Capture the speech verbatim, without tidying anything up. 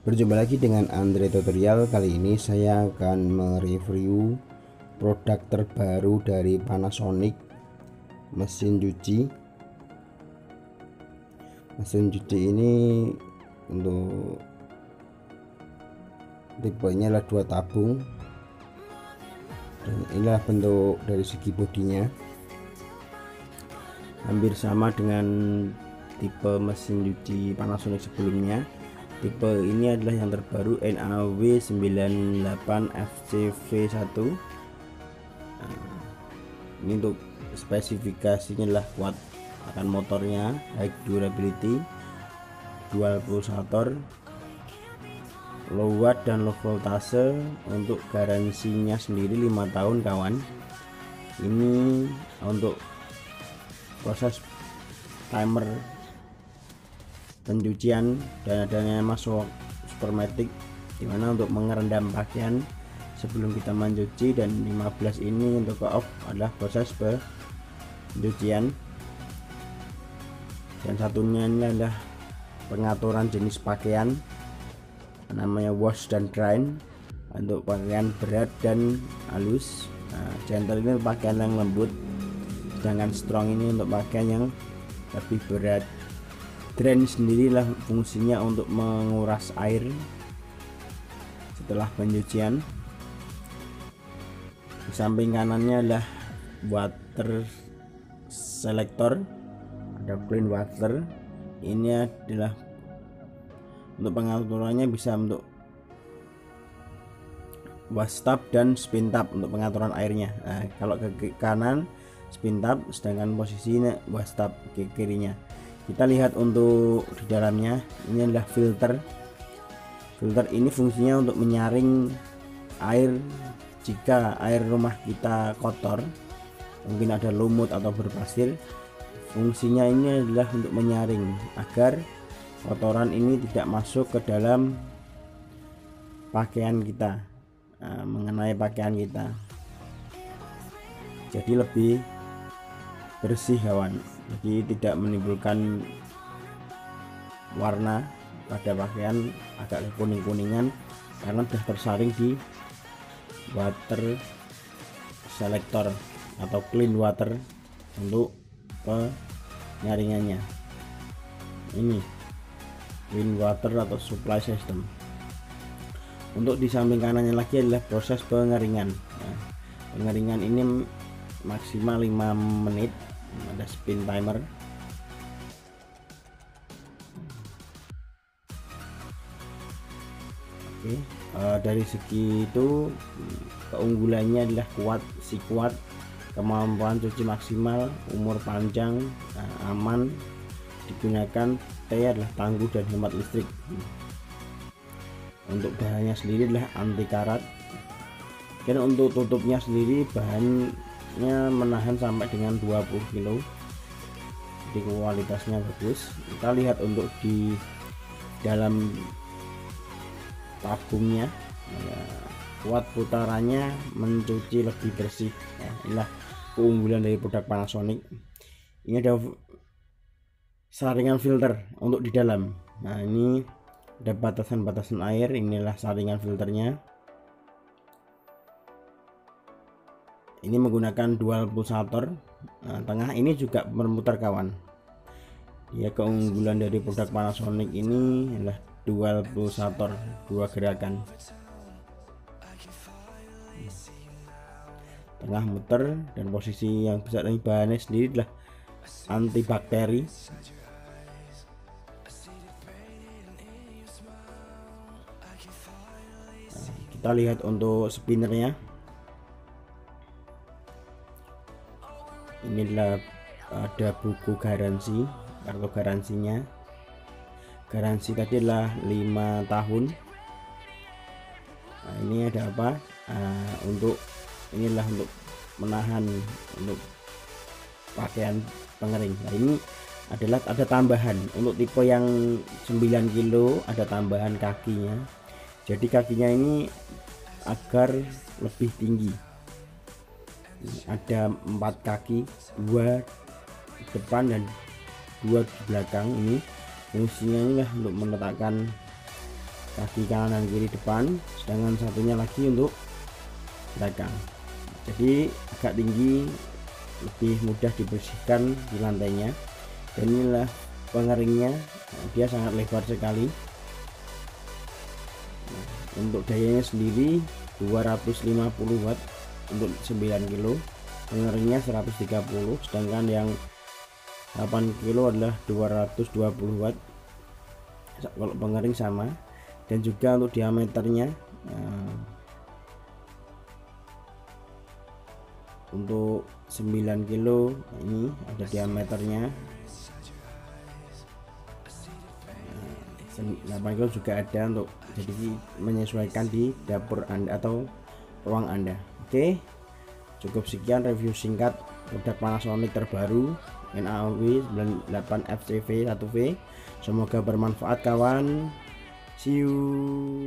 Berjumpa lagi dengan Andre Tutorial. Kali ini saya akan mereview produk terbaru dari Panasonic, mesin cuci. Mesin cuci ini untuk tipenya adalah dua tabung, dan inilah bentuk dari segi bodinya, hampir sama dengan tipe mesin cuci Panasonic sebelumnya. Tipe ini adalah yang terbaru N A W sembilan delapan F C V satu. Nah, ini untuk spesifikasinya adalah kuat akan motornya, high durability, dual pulsator, low watt dan low voltase. Untuk garansinya sendiri lima tahun kawan. Ini untuk proses timer pencucian dan adanya masuk supermatic, dimana untuk mengerendam pakaian sebelum kita mencuci, dan lima belas ini untuk ke off adalah proses pencucian. Dan satunya ini adalah pengaturan jenis pakaian, namanya wash dan dry, untuk pakaian berat dan halus. Nah, gentle ini pakaian yang lembut, sedangkan strong ini untuk pakaian yang lebih berat. Drain sendirilah fungsinya untuk menguras air setelah pencucian. Di samping kanannya adalah water selector, ada clean water. Ini adalah untuk pengaturannya bisa untuk wash tub dan spin tub untuk pengaturan airnya. Nah, kalau ke kanan spin tub, sedangkan posisinya wash tub ke kirinya. Kita lihat untuk di dalamnya, ini adalah filter. Filter ini fungsinya untuk menyaring air jika air rumah kita kotor, mungkin ada lumut atau berpasir. Fungsinya ini adalah untuk menyaring agar kotoran ini tidak masuk ke dalam pakaian kita, nah, mengenai pakaian kita, jadi lebih bersih kawan. Jadi tidak menimbulkan warna pada pakaian agak kuning-kuningan karena sudah tersaring di water selector atau clean water untuk penyaringannya. Ini clean water atau supply system. Untuk di samping kanannya lagi adalah proses pengeringan. Nah, pengeringan ini maksimal lima menit. Ada spin timer. Oke, uh, dari segi itu keunggulannya adalah kuat, si kuat, kemampuan cuci maksimal, umur panjang, uh, aman digunakan, T adalah tangguh dan hemat listrik. Untuk bahannya sendiri adalah anti karat, dan untuk tutupnya sendiri bahan menahan sampai dengan dua puluh kilo, jadi kualitasnya bagus. Kita lihat untuk di dalam tabungnya, ya, kuat putarannya, mencuci lebih bersih, ya, inilah keunggulan dari produk Panasonic. Ini ada saringan filter untuk di dalam. Nah, ini ada batasan-batasan air, inilah saringan filternya. Ini menggunakan dual pulsator. Nah, tengah ini juga bermutar kawan. Ya, keunggulan dari produk Panasonic ini adalah dual pulsator, dua gerakan. Tengah muter, dan posisi yang besar ini bahannya sendiri adalah antibakteri. Nah, kita lihat untuk spinnernya. Ini adalah ada buku garansi, kartu garansinya. Garansi tadi adalah lima tahun. Nah, ini ada apa? Nah, untuk inilah untuk menahan untuk pakaian pengering. Nah, ini adalah ada tambahan untuk tipe yang sembilan kilo, ada tambahan kakinya. Jadi kakinya ini agar lebih tinggi. Ada empat kaki, dua depan dan dua di belakang. Ini fungsinya ini lah untuk meletakkan kaki kanan dan kiri depan, sedangkan satunya lagi untuk belakang. Jadi agak tinggi, lebih mudah dibersihkan di lantainya. Dan inilah pengeringnya, dia sangat lebar sekali. Nah, untuk dayanya sendiri dua ratus lima puluh watt untuk sembilan kilo, pengeringnya seratus tiga puluh, sedangkan yang delapan kilo adalah dua ratus dua puluh watt kalau pengering sama. Dan juga untuk diameternya, nah, untuk sembilan kilo ini ada diameternya, nah, delapan kilo juga ada, untuk jadi menyesuaikan di dapur Anda atau ruang Anda. Oke, cukup sekian review singkat produk Panasonic terbaru N A W sembilan delapan F C V satu V. Semoga bermanfaat kawan. See you.